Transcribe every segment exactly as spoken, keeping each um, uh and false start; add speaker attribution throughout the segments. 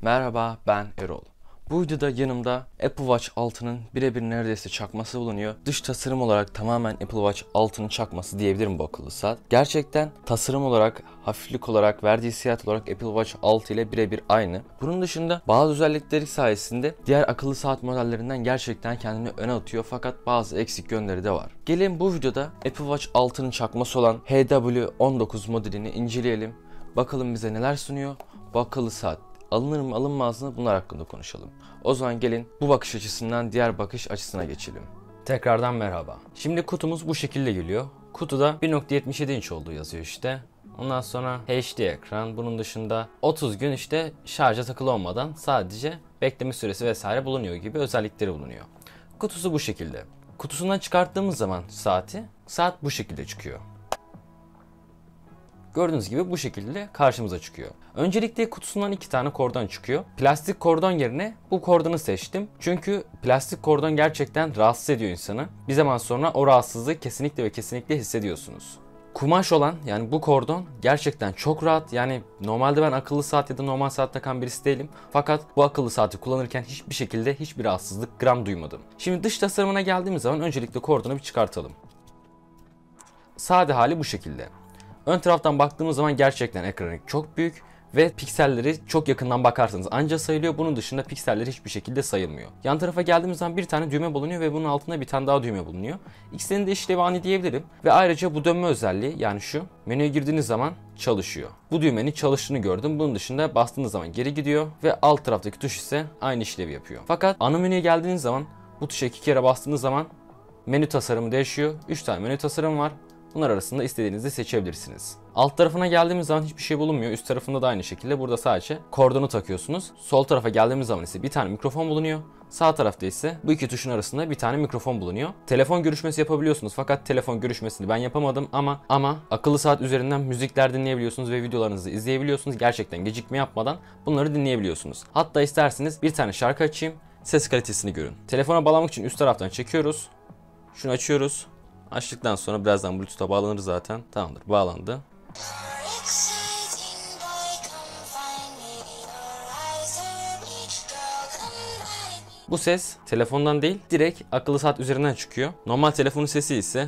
Speaker 1: Merhaba, ben Erol. Bu videoda yanımda Apple Watch altının birebir neredeyse çakması bulunuyor. Dış tasarım olarak tamamen Apple Watch altının çakması diyebilirim bu akıllı saat. Gerçekten tasarım olarak, hafiflik olarak, verdiği hissiyat olarak Apple Watch altı ile birebir aynı. Bunun dışında bazı özellikleri sayesinde diğer akıllı saat modellerinden gerçekten kendini öne atıyor, fakat bazı eksik yönleri de var. Gelin bu videoda Apple Watch altının çakması olan H W on dokuz modelini inceleyelim. Bakalım bize neler sunuyor. Bu akıllı saat alınır mı alınmaz mı, bunlar hakkında konuşalım. O zaman gelin bu bakış açısından diğer bakış açısına geçelim. Tekrardan merhaba. Şimdi kutumuz bu şekilde geliyor. Kutuda bir nokta yetmiş yedi inç olduğu yazıyor işte. Ondan sonra H D ekran, bunun dışında otuz gün işte şarja takılı olmadan sadece bekleme süresi vesaire bulunuyor gibi özellikleri bulunuyor. Kutusu bu şekilde. Kutusundan çıkarttığımız zaman saati, saat bu şekilde çıkıyor. Gördüğünüz gibi bu şekilde karşımıza çıkıyor. Öncelikle kutusundan iki tane kordon çıkıyor. Plastik kordon yerine bu kordonu seçtim. Çünkü plastik kordon gerçekten rahatsız ediyor insanı. Bir zaman sonra o rahatsızlığı kesinlikle ve kesinlikle hissediyorsunuz. Kumaş olan, yani bu kordon gerçekten çok rahat. Yani normalde ben akıllı saat ya da normal saat takan birisi değilim. Fakat bu akıllı saati kullanırken hiçbir şekilde hiçbir rahatsızlık gram duymadım. Şimdi dış tasarımına geldiğimiz zaman öncelikle kordonu bir çıkartalım. Sade hali bu şekilde. Ön taraftan baktığımız zaman gerçekten ekranı çok büyük ve pikselleri çok yakından bakarsanız anca sayılıyor. Bunun dışında pikselleri hiçbir şekilde sayılmıyor. Yan tarafa geldiğimiz zaman bir tane düğme bulunuyor ve bunun altında bir tane daha düğme bulunuyor. İkisinin de işlevi aynı diyebilirim. Ve ayrıca bu dönme özelliği, yani şu, menüye girdiğiniz zaman çalışıyor. Bu düğmenin çalıştığını gördüm. Bunun dışında bastığınız zaman geri gidiyor ve alt taraftaki tuş ise aynı işlevi yapıyor. Fakat ana menüye geldiğiniz zaman bu tuşa iki kere bastığınız zaman menü tasarımı değişiyor. üç tane menü tasarımı var. Bunlar arasında istediğinizi seçebilirsiniz. Alt tarafına geldiğimiz zaman hiçbir şey bulunmuyor. Üst tarafında da aynı şekilde. Burada sadece kordonu takıyorsunuz. Sol tarafa geldiğimiz zaman ise bir tane mikrofon bulunuyor. Sağ tarafta ise bu iki tuşun arasında bir tane mikrofon bulunuyor. Telefon görüşmesi yapabiliyorsunuz. Fakat telefon görüşmesini ben yapamadım ama ama akıllı saat üzerinden müzikler dinleyebiliyorsunuz ve videolarınızı izleyebiliyorsunuz. Gerçekten gecikme yapmadan bunları dinleyebiliyorsunuz. Hatta isterseniz bir tane şarkı açayım, ses kalitesini görün. Telefona bağlamak için üst taraftan çekiyoruz. Şunu açıyoruz. Açtıktan sonra birazdan Bluetooth'a bağlanır zaten. Tamamdır, bağlandı. Bu ses telefondan değil, direkt akıllı saat üzerinden çıkıyor. Normal telefonun sesi ise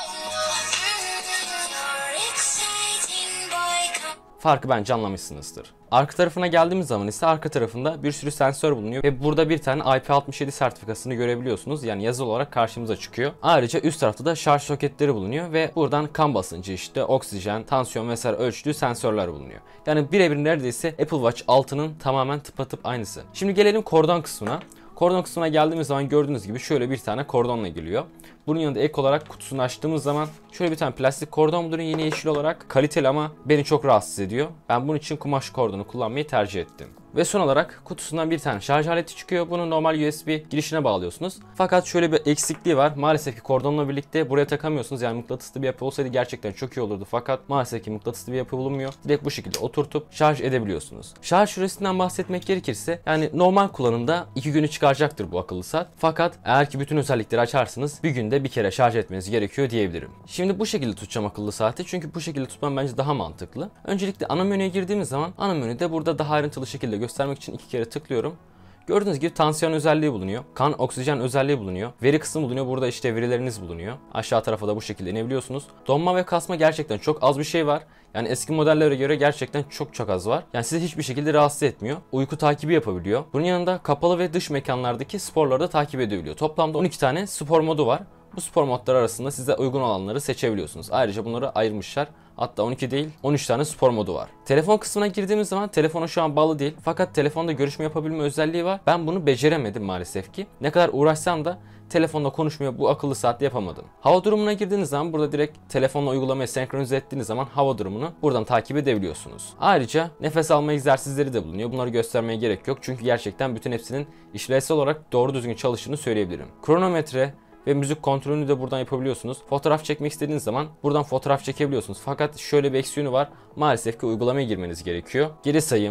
Speaker 1: farkı bence anlamışsınızdır. Arka tarafına geldiğimiz zaman ise arka tarafında bir sürü sensör bulunuyor ve burada bir tane I P altmış yedi sertifikasını görebiliyorsunuz. Yani yazılı olarak karşımıza çıkıyor. Ayrıca üst tarafta da şarj soketleri bulunuyor ve buradan kan basıncı, işte oksijen, tansiyon vesaire ölçtüğü sensörler bulunuyor. Yani birebir neredeyse Apple Watch altının tamamen tıpatıp aynısı. Şimdi gelelim kordon kısmına. Kordon kısmına geldiğimiz zaman gördüğünüz gibi şöyle bir tane kordonla geliyor. Bunun yanında ek olarak kutusunu açtığımız zaman şöyle bir tane plastik kordon bulunuyor yine yeşil olarak. Kaliteli ama beni çok rahatsız ediyor. Ben bunun için kumaş kordonu kullanmayı tercih ettim. Ve son olarak kutusundan bir tane şarj aleti çıkıyor. Bunu normal U S B girişine bağlıyorsunuz. Fakat şöyle bir eksikliği var. Maalesef ki kordonla birlikte buraya takamıyorsunuz. Yani mıknatıslı bir yapı olsaydı gerçekten çok iyi olurdu. Fakat maalesef ki mıknatıslı bir yapı bulunmuyor. Direkt bu şekilde oturtup şarj edebiliyorsunuz. Şarj süresinden bahsetmek gerekirse, yani normal kullanımda iki günü çıkaracaktır bu akıllı saat. Fakat eğer ki bütün özellikleri açarsanız bir günde bir kere şarj etmeniz gerekiyor diyebilirim. Şimdi bu şekilde tutacağım akıllı saati. Çünkü bu şekilde tutmam bence daha mantıklı. Öncelikle ana menüye girdiğimiz zaman ana menüde burada daha ayrıntılı şekilde göstermek için iki kere tıklıyorum. Gördüğünüz gibi tansiyon özelliği bulunuyor. Kan, oksijen özelliği bulunuyor. Veri kısmı bulunuyor. Burada işte verileriniz bulunuyor. Aşağı tarafa da bu şekilde inebiliyorsunuz. Donma ve kasma gerçekten çok az bir şey var. Yani eski modellere göre gerçekten çok çok az var. Yani sizi hiçbir şekilde rahatsız etmiyor. Uyku takibi yapabiliyor. Bunun yanında kapalı ve dış mekanlardaki sporları da takip edebiliyor. Toplamda on iki tane spor modu var. Bu spor modları arasında size uygun olanları seçebiliyorsunuz. Ayrıca bunları ayırmışlar. Hatta on iki değil, on üç tane spor modu var. Telefon kısmına girdiğimiz zaman telefona şu an bağlı değil. Fakat telefonda görüşme yapabilme özelliği var. Ben bunu beceremedim maalesef ki. Ne kadar uğraşsam da telefonla konuşmuyor, bu akıllı saatte yapamadım. Hava durumuna girdiğiniz zaman burada direkt telefonla uygulamayı senkronize ettiğiniz zaman hava durumunu buradan takip edebiliyorsunuz. Ayrıca nefes alma egzersizleri de bulunuyor. Bunları göstermeye gerek yok. Çünkü gerçekten bütün hepsinin işlevsel olarak doğru düzgün çalıştığını söyleyebilirim. Kronometre ve müzik kontrolünü de buradan yapabiliyorsunuz. Fotoğraf çekmek istediğiniz zaman buradan fotoğraf çekebiliyorsunuz. Fakat şöyle bir eksiği var. Maalesef ki uygulamaya girmeniz gerekiyor. Geri sayım,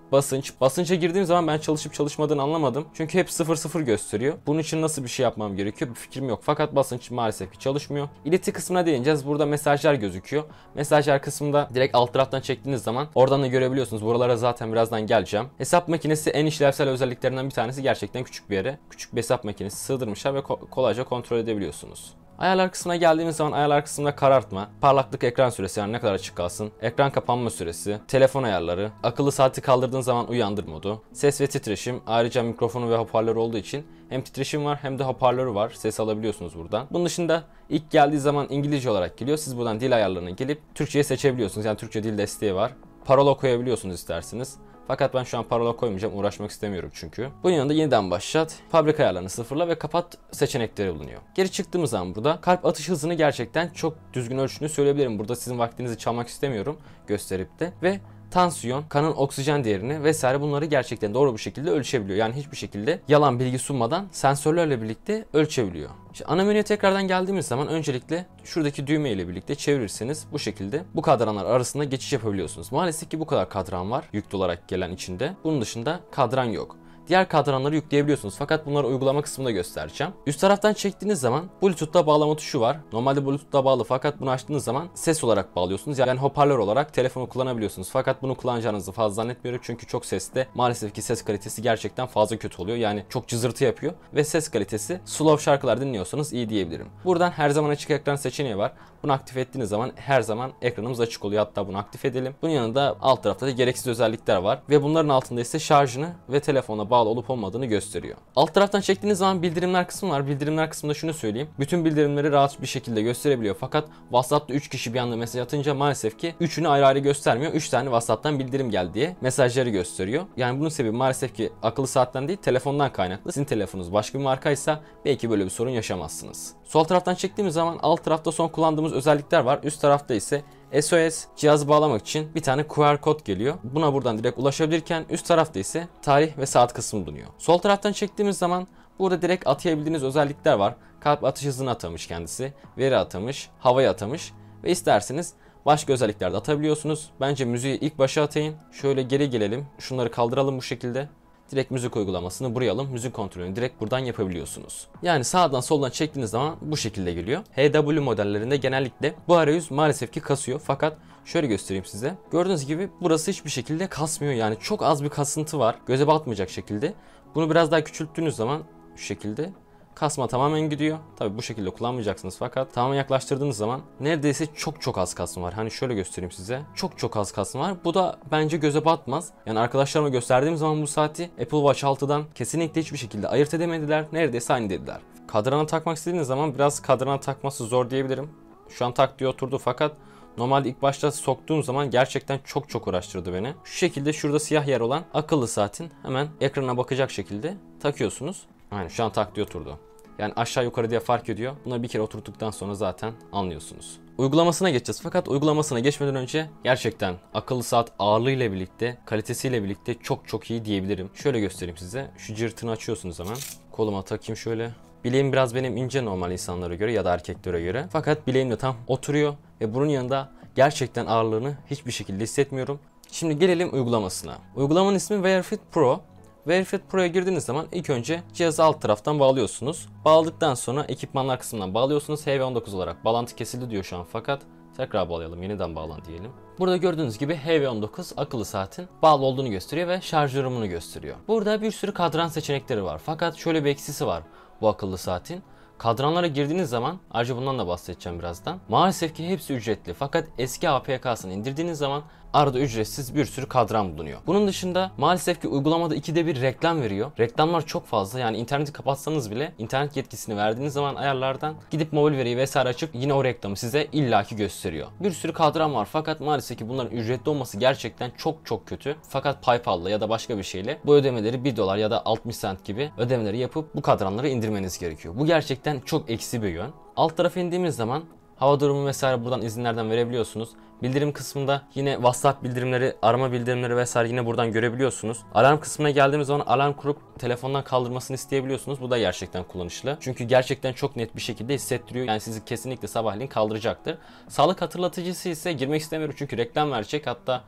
Speaker 1: basınç. Basınça girdiğim zaman ben çalışıp çalışmadığını anlamadım. Çünkü hep sıfır sıfır gösteriyor. Bunun için nasıl bir şey yapmam gerekiyor bir fikrim yok. Fakat basınç maalesef ki çalışmıyor. İleti kısmına değineceğiz. Burada mesajlar gözüküyor. Mesajlar kısmında direkt alt taraftan çektiğiniz zaman oradan da görebiliyorsunuz. Buralara zaten birazdan geleceğim. Hesap makinesi en işlevsel özelliklerinden bir tanesi, gerçekten küçük bir yere. Küçük bir hesap makinesi sığdırmışlar ve ko- kolayca kontrol edebiliyorsunuz. Ayarlar kısmına geldiğimiz zaman ayarlar kısmında karartma, parlaklık, ekran süresi, yani ne kadar açık kalsın, ekran kapanma süresi, telefon ayarları, akıllı saati kaldırdığın zaman uyandır modu, ses ve titreşim, ayrıca mikrofonu ve hoparlörü olduğu için hem titreşim var hem de hoparlörü var, ses alabiliyorsunuz buradan. Bunun dışında ilk geldiği zaman İngilizce olarak geliyor, siz buradan dil ayarlarına gelip Türkçe'ye seçebiliyorsunuz, yani Türkçe dil desteği var. Parola koyabiliyorsunuz isterseniz. Fakat ben şu an parola koymayacağım, uğraşmak istemiyorum çünkü. Bunun yanında yeniden başlat, fabrika ayarlarını sıfırla ve kapat seçenekleri bulunuyor. Geri çıktığımız zaman burada kalp atış hızını gerçekten çok düzgün ölçtüğünü söyleyebilirim. Burada sizin vaktinizi çalmak istemiyorum gösterip de. Ve tansiyon, kanın oksijen değerini vesaire, bunları gerçekten doğru bir şekilde ölçebiliyor. Yani hiçbir şekilde yalan bilgi sunmadan sensörlerle birlikte ölçebiliyor. İşte ana menüye tekrardan geldiğimiz zaman öncelikle şuradaki düğme ile birlikte çevirirseniz bu şekilde bu kadranlar arasında geçiş yapabiliyorsunuz. Maalesef ki bu kadar kadran var yüklü olarak gelen içinde. Bunun dışında kadran yok. Diğer kadranları yükleyebiliyorsunuz fakat bunları uygulama kısmında göstereceğim. Üst taraftan çektiğiniz zaman Bluetooth'ta bağlama tuşu var. Normalde Bluetooth'ta bağlı fakat bunu açtığınız zaman ses olarak bağlıyorsunuz. Yani hoparlör olarak telefonu kullanabiliyorsunuz. Fakat bunu kullanacağınızı fazla zannetmiyorum çünkü çok seste maalesef ki ses kalitesi gerçekten fazla kötü oluyor. Yani çok cızırtı yapıyor ve ses kalitesi slow şarkılar dinliyorsanız iyi diyebilirim. Buradan her zaman açık ekran seçeneği var. Bunu aktif ettiğiniz zaman her zaman ekranımız açık oluyor. Hatta bunu aktif edelim. Bunun yanında alt tarafta da gereksiz özellikler var ve bunların altında ise şarjını ve telefona bağlı olup olmadığını gösteriyor. Alt taraftan çektiğiniz zaman bildirimler kısmı var. Bildirimler kısmında şunu söyleyeyim. Bütün bildirimleri rahat bir şekilde gösterebiliyor. Fakat WhatsApp'ta üç kişi bir anda mesaj atınca maalesef ki üçünü ayrı ayrı göstermiyor. üç tane WhatsApp'tan bildirim geldi diye mesajları gösteriyor. Yani bunun sebebi maalesef ki akıllı saatten değil, telefondan kaynaklı. Sizin telefonunuz başka bir markaysa belki böyle bir sorun yaşamazsınız. Sol taraftan çektiğimiz zaman alt tarafta son kullandığımız özellikler var. Üst tarafta ise S O S, cihazı bağlamak için bir tane Q R kod geliyor. Buna buradan direkt ulaşabilirken üst tarafta ise tarih ve saat kısmı bulunuyor. Sol taraftan çektiğimiz zaman burada direkt atayabildiğiniz özellikler var. Kalp atış hızını atamış kendisi, veri atamış, havayı atamış ve isterseniz başka özellikler de atabiliyorsunuz. Bence müziği ilk başa atayın. Şöyle geri gelelim. Şunları kaldıralım bu şekilde. Direkt müzik uygulamasını buraya alın. Müzik kontrolünü direkt buradan yapabiliyorsunuz. Yani sağdan soldan çektiğiniz zaman bu şekilde geliyor. H W modellerinde genellikle bu arayüz maalesef ki kasıyor. Fakat şöyle göstereyim size. Gördüğünüz gibi burası hiçbir şekilde kasmıyor. Yani çok az bir kasıntı var. Göze batmayacak şekilde. Bunu biraz daha küçülttüğünüz zaman şu şekilde kasma tamamen gidiyor. Tabi bu şekilde kullanmayacaksınız fakat tamamen yaklaştırdığınız zaman neredeyse çok çok az kasma var. Hani şöyle göstereyim size. Çok çok az kasma var. Bu da bence göze batmaz. Yani arkadaşlarıma gösterdiğim zaman bu saati Apple Watch altıdan kesinlikle hiçbir şekilde ayırt edemediler. Neredeyse aynı dediler. Kadrana takmak istediğiniz zaman biraz kadrana takması zor diyebilirim. Şu an tak diye oturdu fakat normalde ilk başta soktuğum zaman gerçekten çok çok uğraştırdı beni. Şu şekilde şurada siyah yer olan akıllı saatin hemen ekrana bakacak şekilde takıyorsunuz. Yani şu an tak diye oturdu. Yani aşağı yukarı diye fark ediyor. Buna bir kere oturttuktan sonra zaten anlıyorsunuz. Uygulamasına geçeceğiz. Fakat uygulamasına geçmeden önce gerçekten akıllı saat ağırlığıyla birlikte, kalitesiyle birlikte çok çok iyi diyebilirim. Şöyle göstereyim size. Şu cırtını açıyorsunuz hemen. Koluma takayım şöyle. Bileğim biraz benim ince normal insanlara göre ya da erkeklere göre. Fakat bileğim de tam oturuyor ve bunun yanında gerçekten ağırlığını hiçbir şekilde hissetmiyorum. Şimdi gelelim uygulamasına. Uygulamanın ismi Wear Fit Pro. Wear Fit Pro'ya girdiğiniz zaman ilk önce cihazı alt taraftan bağlıyorsunuz. Bağladıktan sonra ekipmanlar kısmından bağlıyorsunuz. H V on dokuz olarak bağlantı kesildi diyor şu an fakat tekrar bağlayalım, yeniden bağlan diyelim. Burada gördüğünüz gibi H V on dokuz akıllı saatin bağlı olduğunu gösteriyor ve şarj durumunu gösteriyor. Burada bir sürü kadran seçenekleri var fakat şöyle bir eksisi var bu akıllı saatin. Kadranlara girdiğiniz zaman, ayrıca bundan da bahsedeceğim birazdan. Maalesef ki hepsi ücretli fakat eski A P K'sını indirdiğiniz zaman arada ücretsiz bir sürü kadran bulunuyor. Bunun dışında maalesef ki uygulamada ikide bir reklam veriyor. Reklamlar çok fazla, yani interneti kapatsanız bile internet yetkisini verdiğiniz zaman ayarlardan gidip mobil veriyi vesaire açıp yine o reklamı size illaki gösteriyor. Bir sürü kadran var fakat maalesef ki bunların ücretli olması gerçekten çok çok kötü. Fakat PayPal'la ya da başka bir şeyle bu ödemeleri bir dolar ya da altmış cent gibi ödemeleri yapıp bu kadranları indirmeniz gerekiyor. Bu gerçekten çok eksi bir yön. Alt tarafa indiğimiz zaman hava durumu vesaire buradan izinlerden verebiliyorsunuz. Bildirim kısmında yine WhatsApp bildirimleri, arama bildirimleri vesaire yine buradan görebiliyorsunuz. Alarm kısmına geldiğimiz zaman alarm kurup telefondan kaldırmasını isteyebiliyorsunuz. Bu da gerçekten kullanışlı. Çünkü gerçekten çok net bir şekilde hissettiriyor. Yani sizi kesinlikle sabahleyin kaldıracaktır. Sağlık hatırlatıcısı ise girmek istemiyorum çünkü reklam verecek. Hatta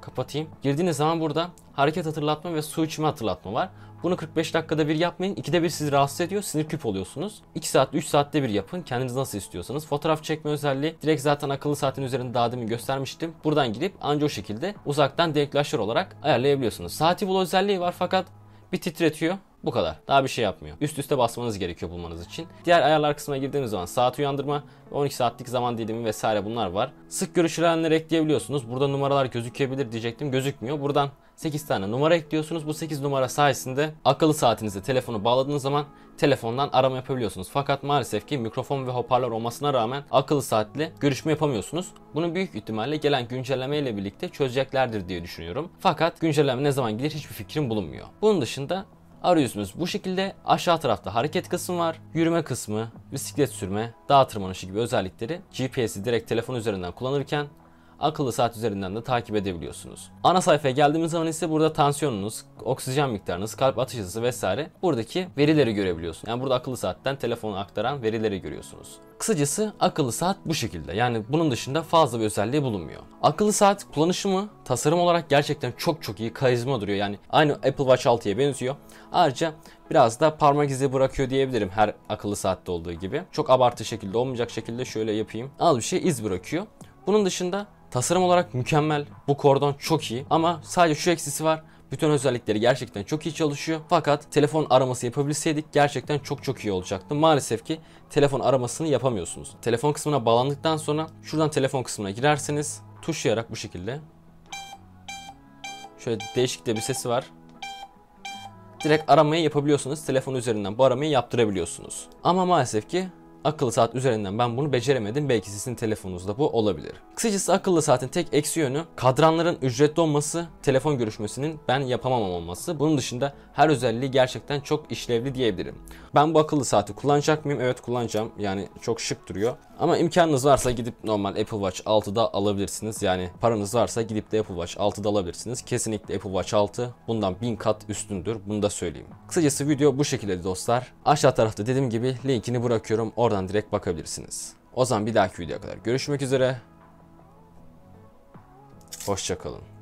Speaker 1: kapatayım. Girdiğiniz zaman burada hareket hatırlatma ve su içme hatırlatma var. Bunu kırk beş dakikada bir yapmayın. ikide bir sizi rahatsız ediyor. Sinir küp oluyorsunuz. iki saat, üç saatte bir yapın. Kendiniz nasıl istiyorsanız. Fotoğraf çekme özelliği direkt zaten akıllı saatin üzerinde daha demin göstermiştim. Buradan gidip anca o şekilde uzaktan denklaşlar olarak ayarlayabiliyorsunuz. Saati bul özelliği var fakat bir titretiyor. Bu kadar. Daha bir şey yapmıyor. Üst üste basmanız gerekiyor bulmanız için. Diğer ayarlar kısmına girdiğimiz zaman saat uyandırma, on iki saatlik zaman dilimi vesaire bunlar var. Sık görüşülenleri ekleyebiliyorsunuz. Burada numaralar gözükebilir diyecektim. Gözükmüyor. Buradan sekiz tane numara ekliyorsunuz. Bu sekiz numara sayesinde akıllı saatinize telefonu bağladığınız zaman telefondan arama yapabiliyorsunuz. Fakat maalesef ki mikrofon ve hoparlör olmasına rağmen akıllı saatle görüşme yapamıyorsunuz. Bunu büyük ihtimalle gelen güncelleme ile birlikte çözeceklerdir diye düşünüyorum. Fakat güncelleme ne zaman gelir hiçbir fikrim bulunmuyor. Bunun dışında arayüzümüz bu şekilde. Aşağı tarafta hareket kısmı var. Yürüme kısmı, bisiklet sürme, dağ tırmanışı gibi özellikleri G P S'i direkt telefon üzerinden kullanırken akıllı saat üzerinden de takip edebiliyorsunuz. Ana sayfaya geldiğimiz zaman ise burada tansiyonunuz, oksijen miktarınız, kalp atış hızı vesaire buradaki verileri görebiliyorsunuz. Yani burada akıllı saatten telefona aktaran verileri görüyorsunuz. Kısacası akıllı saat bu şekilde. Yani bunun dışında fazla bir özelliği bulunmuyor. Akıllı saat kullanışımı tasarım olarak gerçekten çok çok iyi, karizma duruyor. Yani aynı Apple Watch altıya benziyor. Ayrıca biraz da parmak izi bırakıyor diyebilirim her akıllı saatte olduğu gibi. Çok abartı şekilde olmayacak şekilde şöyle yapayım. Az bir şey iz bırakıyor. Bunun dışında tasarım olarak mükemmel. Bu kordon çok iyi ama sadece şu eksisi var. Bütün özellikleri gerçekten çok iyi çalışıyor. Fakat telefon araması yapabilseydik gerçekten çok çok iyi olacaktı. Maalesef ki telefon aramasını yapamıyorsunuz. Telefon kısmına bağlandıktan sonra şuradan telefon kısmına girerseniz tuşlayarak bu şekilde. Şöyle değişik de bir sesi var. Direkt aramayı yapabiliyorsunuz. Telefon üzerinden bu aramayı yaptırabiliyorsunuz. Ama maalesef ki akıllı saat üzerinden ben bunu beceremedim. Belki sizin telefonunuzda bu olabilir. Kısacası akıllı saatin tek eksi yönü kadranların ücretli olması, telefon görüşmesinin ben yapamam olması. Bunun dışında her özelliği gerçekten çok işlevli diyebilirim. Ben bu akıllı saati kullanacak mıyım? Evet, kullanacağım. Yani çok şık duruyor. Ama imkanınız varsa gidip normal Apple Watch altıda alabilirsiniz. Yani paranız varsa gidip de Apple Watch altıda alabilirsiniz. Kesinlikle Apple Watch altı bundan bin kat üstündür. Bunu da söyleyeyim. Kısacası video bu şekilde dostlar. Aşağı tarafta dediğim gibi linkini bırakıyorum. Oradan direkt bakabilirsiniz. O zaman bir dahaki videoya kadar görüşmek üzere. Hoşça kalın.